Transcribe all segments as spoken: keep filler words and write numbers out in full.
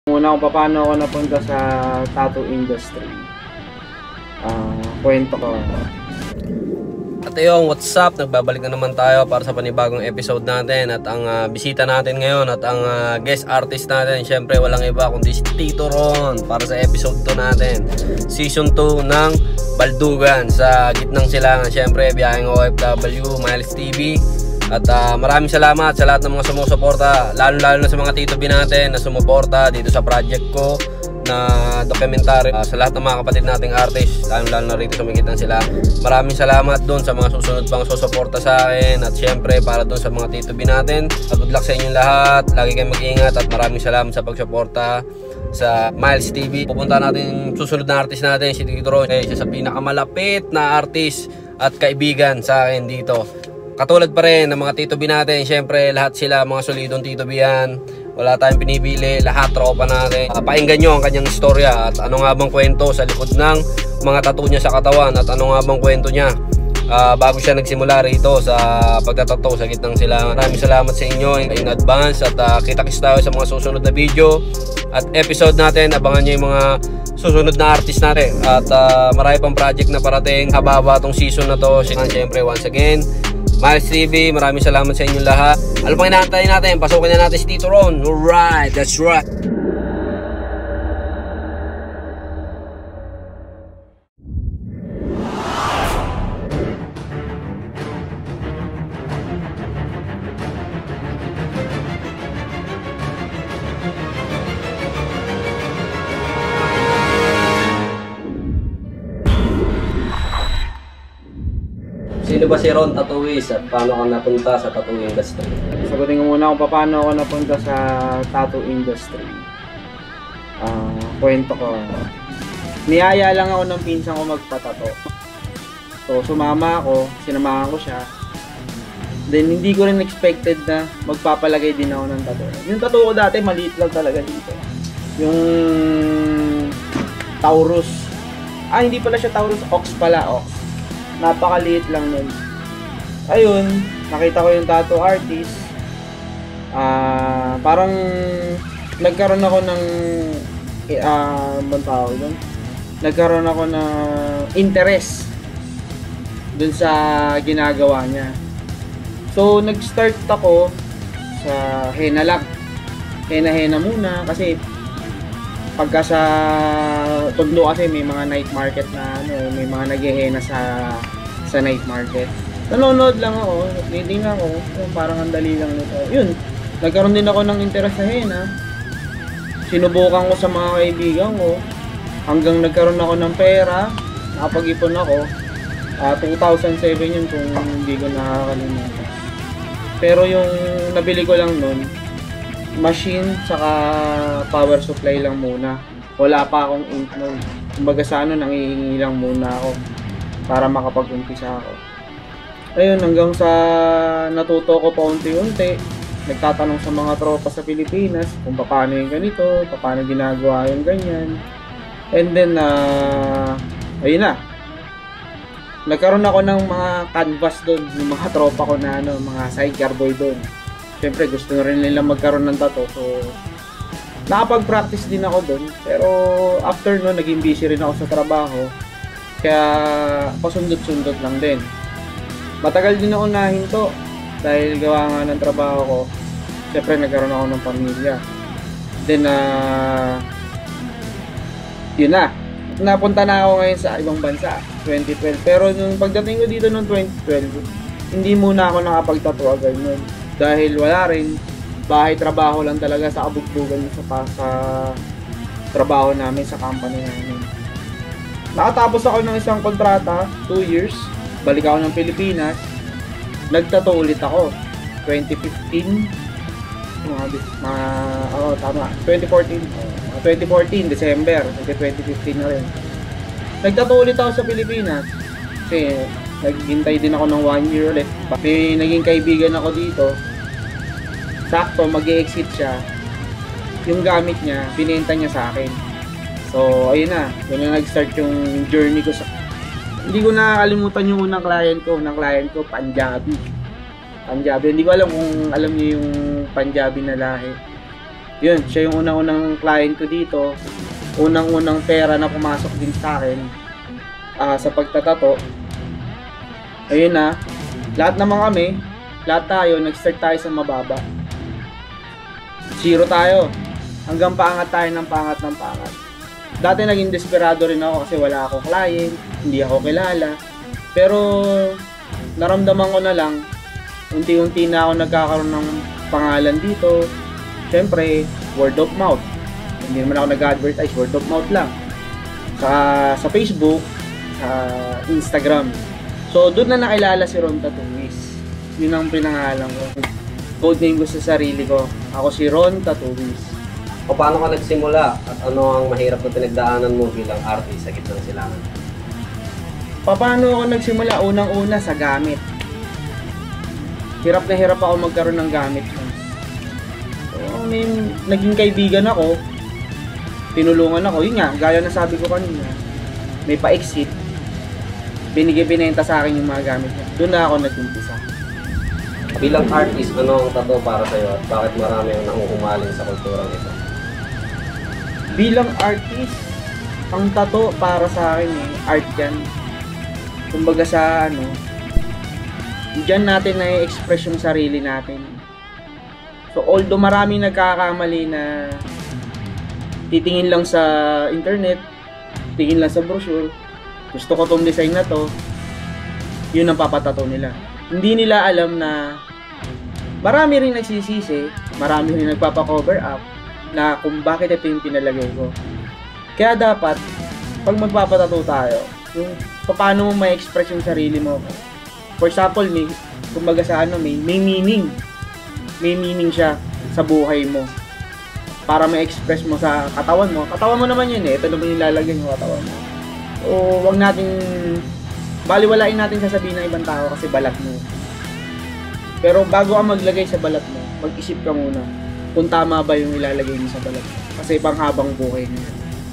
Muna kung paano ako napunta sa tattoo industry. Uh, kwento ko. At ayun, what's up? Nagbabalik na naman tayo para sa panibagong episode natin. At ang uh, bisita natin ngayon at ang uh, guest artist natin, syempre walang iba kundi si Tito Ron para sa episode two natin. Season two ng Baldugan sa gitnang silangan. Syempre, biyaheng O F W, Miles T V. At uh, maraming salamat sa lahat ng mga sumusuporta, lalo-lalo na sa mga Tito B natin na sumuporta dito sa project ko na documentary. Uh, sa lahat ng mga kapatid nating artist, lalo-lalo na rito sumigitan sila. Maraming salamat doon sa mga susunod pang susuporta sa akin. At syempre para doon sa mga Tito B natin, good luck sa inyong lahat. Lagi kayong mag-iingat at maraming salamat sa pagsuporta sa Miles T V. Pupunta natin susunod na artist natin, si Tito Ron. Eh, siya sa pinakamalapit na artist at kaibigan sa akin dito. Katulad pa rin ng mga Tito B natin, syempre lahat sila mga solidong Tito B yan. Wala tayong pinipili, lahat tropa natin. Uh, painggan nyo ang kanyang istorya at ano nga bang kwento sa likod ng mga tattoo niya sa katawan at ano nga bang kwento niya uh, bago siya nagsimula rito sa pagtatattoo sa gitnang silangan. Maraming salamat sa inyo in advance at uh, kita-kits tayo sa mga susunod na video at episode natin. Abangan nyo yung mga susunod na artist natin at uh, marami pang project na parating. Hababa tong season na to. Siyempre once again, Miles T V, maraming salamat sa inyong lahat. Ano pang inaantay natin? Pasukin na natin si Tito Ron. Alright, that's right. Sino ba si Ron Tattooist at paano ka napunta sa tattoo industry? Sagutin ko muna kung paano ako napunta sa tattoo industry. Uh, kwento ko. Niyaya lang ako ng pinsan ko magpatato. So sumama ako, sinamahan ko siya. Then hindi ko rin expected na magpapalagay din ako ng tattoo. Yung tattoo ko dati maliit lang talaga dito. Yung Taurus. Ah, hindi pala siya Taurus, Ox pala, Ox. Napakaliit lang nun. Ayun, nakita ko yung tattoo artist. Ah, uh, parang nagkaroon ako ng ah, uh, bang tawag doon? Nagkaroon ako ng interest dun sa ginagawa niya. So, nag-start ako sa henna lang. Henna-henna muna kasi pagka sa Tondo kasi may mga night market na ano, may mga nag-henna sa sa night market. Nanonood lang ako, reading ako, parang ang dali lang nito. Yun, nagkaroon din ako ng interest sa henna. Sinubukan ko sa mga kaibigan ko hanggang nagkaroon ako ng pera, nakapag-ipon ako. Uh, two thousand seven yun kung hindi ko nakakalimutan. Pero yung nabili ko lang nun, machine saka power supply lang muna. Wala pa akong ink nun. Kumbaga sa ano, nangihingi lang muna ako para makapag-umpisa ako. Ayun, hanggang sa natuto ko pa unti-unti, nagtatanong sa mga tropa sa Pilipinas kung paano yung ganito, paano ginagawa yung ganyan. And then, uh, ayun na. Nagkaroon ako ng mga canvas doon, yung mga tropa ko na ano, mga sidecar boy doon. Siyempre, gusto na rin nila magkaroon ng tattoo. So, nakapag-practice din ako doon. Pero, after nun, naging busy rin ako sa trabaho. Kaya, pasundot-sundot lang din. Matagal din ako nahinto. Dahil gawa nga ng trabaho ko. Siyempre, nagkaroon ako ng pamilya. Then, uh, yun na. Napunta na ako ngayon sa ibang bansa, twenty twelve. Pero, nung pagdating ko dito noong twenty twelve, hindi muna ako nakapag-tattoo agad nun. Dahil wala rin, bahay trabaho lang talaga sa kabugbugan sa, sa trabaho namin sa company namin. Nakatapos ako ng isang kontrata, two years, balik ako ng Pilipinas, nagtattoo ulit ako, twenty fifteen, mga, mga oh, tama, twenty fourteen, uh, twenty fourteen, December, twenty fifteen na rin. Nagtattoo ulit ako sa Pilipinas, kasi naghintay din ako ng one year ulit. May naging kaibigan ako dito. Sakto, mag-e-exit siya. Yung gamit niya, binenta niya sa akin. So, ayun na. Doon na nag-start yung journey ko sa... Hindi ko nakakalimutan yung unang client ko. Unang client ko, Punjabi. Punjabi. Hindi ko alam kung alam niyo yung Punjabi na lahi. Yun, siya yung unang-unang client ko dito. Unang-unang pera na pumasok din sa akin uh, sa pagtatato. Ayun na, lahat naman kami, lahat tayo, nag-start tayo sa mababa. Zero tayo. Hanggang paangat tayo ng paangat ng paangat. Dati naging desperado rin ako kasi wala akong client, hindi ako kilala. Pero naramdaman ko na lang, unti-unti na ako nagkakaroon ng pangalan dito. Siyempre, word of mouth. Hindi naman ako nag-advertise, word of mouth lang. Sa, sa Facebook, sa Instagram. So, doon na nakilala si Ron Tatuwis. Yun ang pinangalan ko. Code name ko sa sarili ko. Ako si Ron Tatuwis. O paano ka nagsimula at ano ang mahirap na pinagdaanan mo bilang artist sa gitna ng silangan? Paano ako nagsimula? Unang-una sa gamit. Hirap na hirap ako magkaroon ng gamit. So, I mean, naging kaibigan ako. Tinulungan ako. Yun nga, gaya na sabi ko kanina. May pa-exit. Binigay binenta sa akin yung mga gamit niya. Doon na ako nag-umpisa. Bilang artist, ano ang tattoo para sa'yo at bakit marami ang nanguhumaling sa kulturang ito? Bilang artist, ang tattoo para sa akin eh, art yan. Kumbaga sa ano, diyan natin na-express yung sarili natin. So although marami nagkakamali na titingin lang sa internet, tingin lang sa brochure, gusto ko tong design na to, yun ang papatato nila. Hindi nila alam na marami rin nagsisisi, marami rin nagpapa-cover up na kung bakit ito yung pinalagay ko. Kaya dapat, pag magpapatato tayo, yung paano mo ma-express yung sarili mo. For example, may, kumbaga sa ano, may, may meaning. May meaning siya sa buhay mo. Para ma-express mo sa katawan mo. Katawan mo naman yun eh. Ito naman yung lalagyan yung katawan mo. So, wag natin, baliwalain natin sasabihin ng ibang tao kasi balat mo. Pero bago ka maglagay sa balat mo, mag-isip ka muna kung tama ba yung ilalagay mo sa balat mo. Kasi panghabang buhay niya.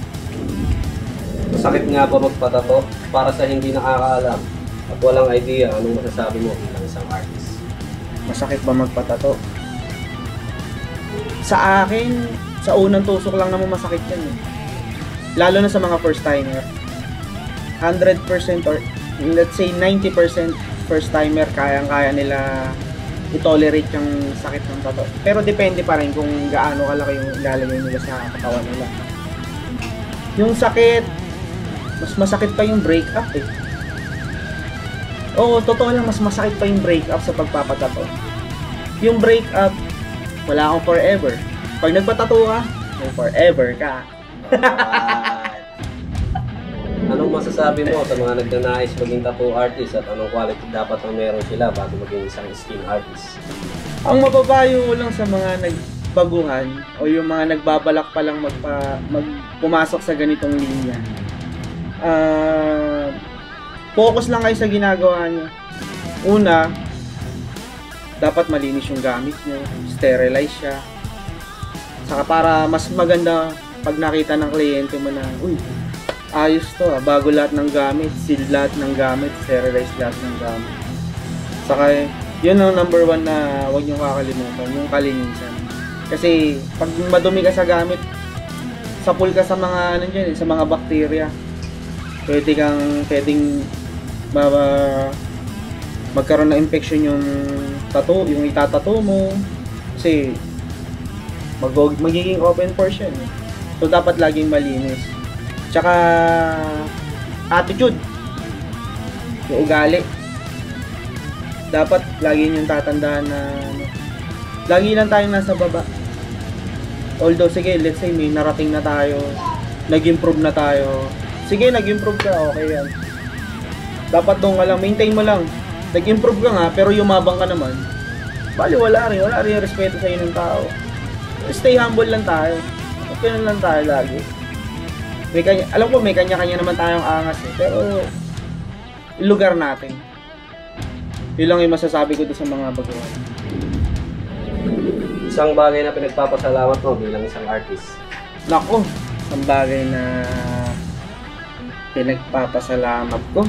Masakit nga ba magpatato? Para sa hindi nakakaalam at walang idea, anong masasabi mo bilang isang artist? Masakit ba magpatato? Sa akin, sa unang tusok lang naman masakit yan eh. Lalo na sa mga first timer. one hundred percent or let's say ninety percent first timer, kayang-kaya nila i-tolerate yung sakit ng tato. Pero depende pa rin kung gaano kalaki yung ilalagay nila sa katawan nila. Yung sakit, mas masakit pa yung break up eh. Oo, totoo lang, mas masakit pa yung break up sa pagpapatato. Yung break up, wala akong forever. Pag nagpatato ka, may forever ka. Anong masasabi mo sa mga nagnanais maging tattoo artist at anong quality dapat na meron sila bago maging isang skin artist? Ang mapapayo ko lang sa mga nagbaguhan o yung mga nagbabalak pa lang magpa, mag, pumasok sa ganitong linya, uh, focus lang kayo sa ginagawa nyo. Una, dapat malinis yung gamit nyo, sterilize siya. Saka para mas maganda pag nakita ng kliyente mo na, uy, ayos to ah, bago lahat ng gamit, seal lahat ng gamit, sterilize lahat ng gamit. Saka yun ang number one na huwag nyo kakalimutan, yung kalinisan. Kasi pag madumi ka sa gamit, sapul ka sa mga ano dyan, sa mga bakterya. Pwede kang, pwedeng ma, magkaroon ng infection yung tattoo, yung itatato mo. Kasi mag, magiging open pores yan. So dapat laging malinis. Tsaka attitude, yung ugali, dapat lagi niyong tatandaan na ano, lagi lang tayong nasa baba. Although sige, let's say may narating na tayo, nag-improve na tayo, sige, nag-improve ka, okay yan. Dapat doon ka lang, maintain mo lang. Nag-improve ka nga, pero yumabang ka naman, bali wala rin, wala rin respeto sa inyo ng tao. Stay humble lang tayo, okay lang tayo lagi. May kanya, alam ko may kanya-kanya naman tayong angas eh, pero lugar natin. Yun lang yung masasabi ko doon sa mga baguhan. Isang bagay na pinagpapasalamat mo bilang isang artist? Nako, isang bagay na pinagpapasalamat ko,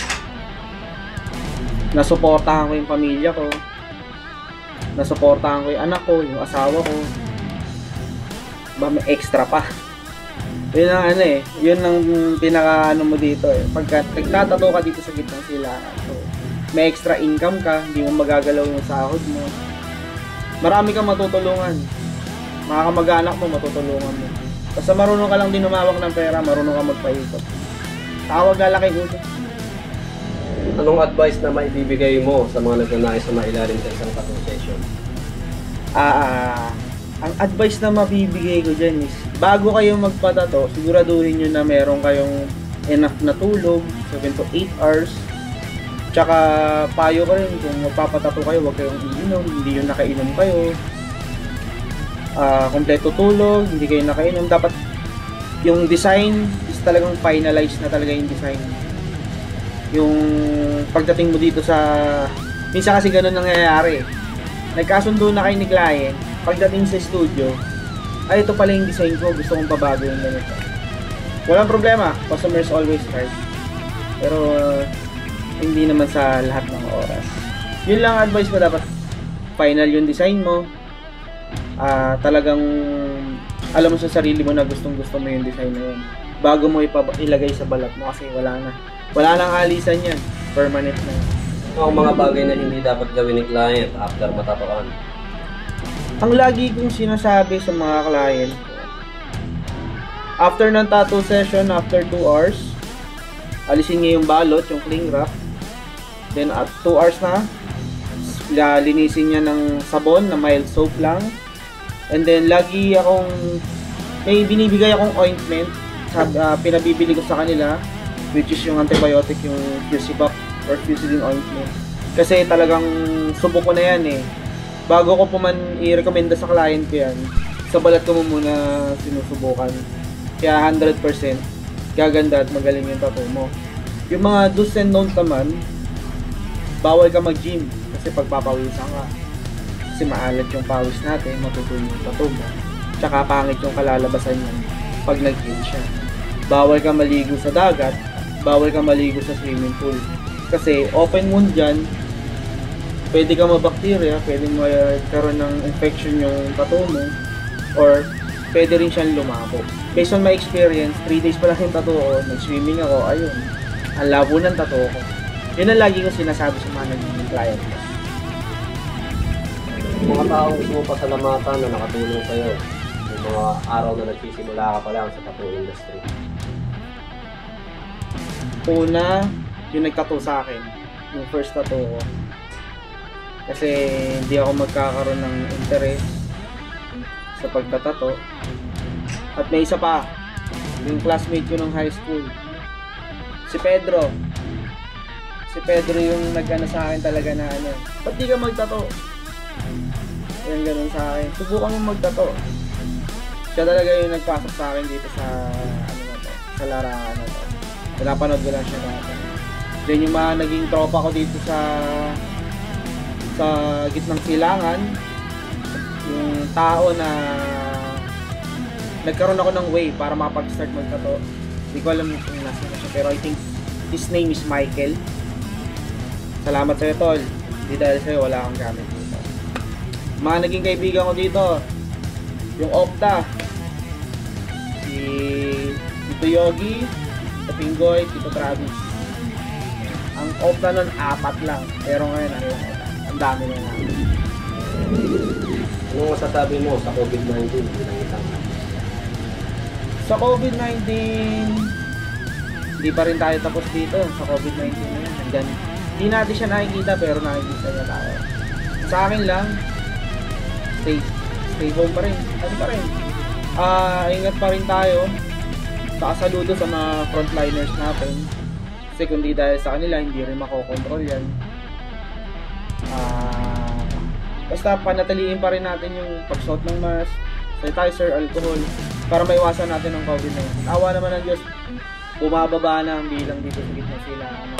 nasuportahan ko yung pamilya ko, nasuportahan ko yung anak ko, yung asawa ko. ba may extra pa. Yun ang ano eh, yun ang pinaka ano mo dito eh. Pagka nagtatato ka dito sa gitnang silangan, so may extra income ka, hindi mo magagalaw yung sahod mo. Marami kang matutulungan. Mga kamag-anak mo, matutulungan mo. Basta marunong ka lang din humawak ng pera, marunong ka magpaikot. Tawag lalaki ulo. Anong advice na maibibigay mo sa mga nagnanais na mailalim sa isang tattoo session? Ah, ah, ang advice na mabibigay ko dyan is, bago kayo magpatato, siguraduhin nyo na meron kayong enough na tulog, seven to eight hours. Tsaka payo ko rin, kung magpapatato kayo, huwag kayong iinom, hindi yung nakainom kayo. Uh, kompleto tulog, hindi kayo nakainom. Dapat yung design is talagang finalized na talaga yung design. Yung pagdating mo dito sa, minsan kasi ganun nangyayari. Nagkasundo na kayo ni client, pagdating sa studio, ay ito pala yung design ko, gusto kong pabago yung ganito. Walang problema, customers always right. Pero uh, hindi naman sa lahat ng oras. Yun lang advice ko, dapat final yung design mo. Uh, talagang alam mo sa sarili mo na gustong gusto mo yung design na yun bago mo ilagay sa balat mo, kasi wala na wala nang alisan yan, permanent na yan. Ang mga bagay na hindi dapat gawin ni client after matatoan? Ang lagi kong sinasabi sa mga client ko, after ng tattoo session, after two hours, alisin niya yung balot, yung cling wrap. Then at two hours na, linisin niya ng sabon na mild soap lang. And then lagi akong may binibigay akong ointment, uh, pinabibili ko sa kanila, which is yung antibiotic, yung Fusivac or Fusidin ointment. Kasi talagang subok ko na yan eh. Bago ko po man i-recommenda sa client ko yan, sa balat ko mo muna sinusubukan. Kaya one hundred percent gaganda at magaling yung tattoo mo. Yung mga do's and don'ts naman, bawal ka mag-gym kasi pagpapawisan ka. Kasi maalat yung pawis natin, matutuloy yung tattoo mo. Tsaka pangit yung kalalabasan niya pag nag-gym siya. Bawal ka maligo sa dagat, bawal ka maligo sa swimming pool. Kasi open wound dyan, pwede ka mabakterya, pwede magkaroon ng infection yung tattoo mo, or pwede rin siyang lumabo. Based on my experience, three days pa lang yung tattoo ko, nag-swimming ako, ayun, ang labo ng tattoo ko. Yun ang lagi kong sinasabi sa mga naging client ko. Mga taong gusto mo pasalamatan na nakatulong sa'yo yung mga araw na nagsisimula ka pa lang sa tattoo industry? Una, yung nagtattoo sa akin, yung first tattoo ko. Kasi hindi ako magkakaroon ng interest sa pagtatato. At may isa pa, yung classmate ko nung high school, si Pedro. Si Pedro yung nag-ano sa akin talaga na ano, ba't di ka magtato? Yan ganun sa akin, subukan mo magtato. Siya talaga yung nagpasok sa akin dito sa ano na to, sa larangan na to. Pinapanood ko lang siya dati. Then yung mga naging tropa ko dito sa sa gitnang silangan, yung tao na nagkaroon ako ng way para makapag-start magtato. Hindi ko alam kung nasa na siya, pero I think his name is Michael. Salamat sa'yo, tol. Hindi dahil sa'yo wala akong gamit dito. Mga naging kaibigan ko dito, yung Opta, si Tito Yogi, Tito Pinggoy, Tito Travis. Ang Opta nun, apat lang. Pero ngayon, ano, ang dami na nga. Anong masasabi mo sa COVID nineteen? Sa COVID nineteen, hindi pa rin tayo tapos dito. Sa COVID nineteen na yan, hanggang hindi natin siya nakikita pero nakikita niya tayo. Sa akin lang, stay, stay home pa rin. Ano pa rin? Uh, ingat pa rin tayo. Saka saludo sa mga frontliners natin. Kasi kung di dahil sa kanila, hindi rin makokontrol yan. Uh, basta panatiliin pa rin natin yung pagsuot ng mask, sanitizer, alcohol, para maiwasan natin ang COVID nineteen. Awa naman ng Diyos, bumababa na ang bilang dito sa gitna sila. Ano,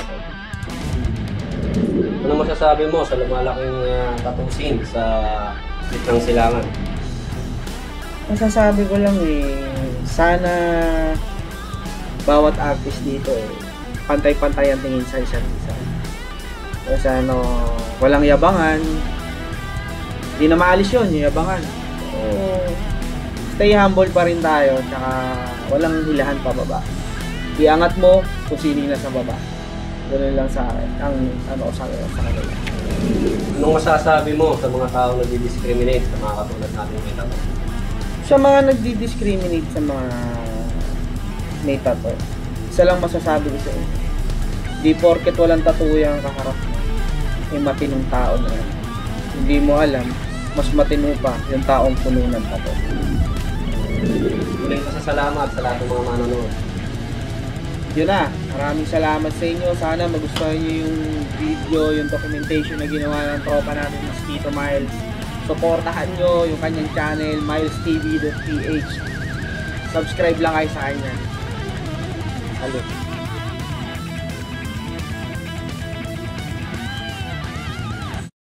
ano masasabi mo sa lumalaking uh, tattoo scene sa gitnang silangan? Masasabi ko lang eh, sana bawat artist dito eh, pantay-pantay ang tingin sa isa't isa. Kasi ano, walang yabangan. Hindi na maalis yun, yung yabangan. So, stay humble pa rin tayo, tsaka walang hilahan pababa. Iangat mo kung sino yung nasa baba. Ganun lang sa akin, ang ano sa, sa kanila. Anong masasabi mo sa mga taong nagdi-discriminate sa mga katulad natin may tato? Sa mga nagdi-discriminate sa mga may tato, isa lang masasabi ko sa inyo. Di porket walang tattoo yung kaharap mo, may matinong tao na yan. Hindi mo alam, mas matino pa yung taong puno ng tattoo. Muling pasasalamat sa lahat ng mga manonood. Yun na, maraming salamat sa inyo. Sana magustuhan nyo yung video, yung documentation na ginawa ng tropa natin na si Tito Miles. Supportahan nyo yung kanyang channel, miles t v dot p h. Subscribe lang kayo sa kanya. Salud.